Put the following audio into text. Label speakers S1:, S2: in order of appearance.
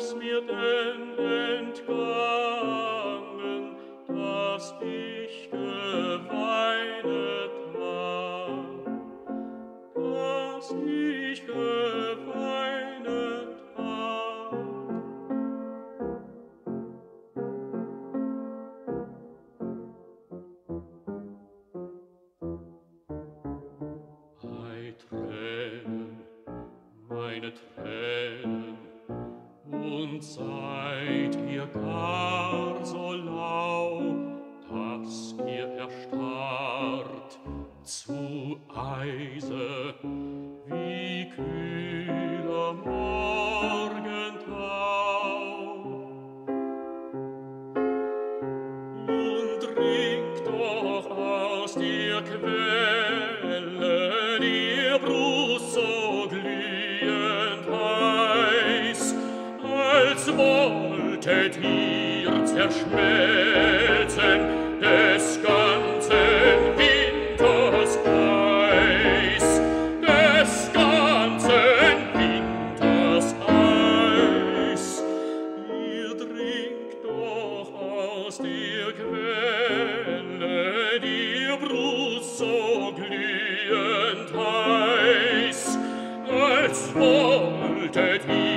S1: es mir denn entgangen, dass ich geweinet hab, dass ich geweinet hab. Ei, Tränen, meine Tränen, und seid ihr gar so lau, dass ihr erstarrt zu Eise wie kühler Morgentau? Nun trinkt doch aus der Quelle die Brust so glühend heiß, als wolltet ihr zerschmelzen des ganzen Winters Eis, des ganzen Winters Eis. Ihr trinkt doch aus der Quelle die Brust so glühend heiß, als wolltet ihr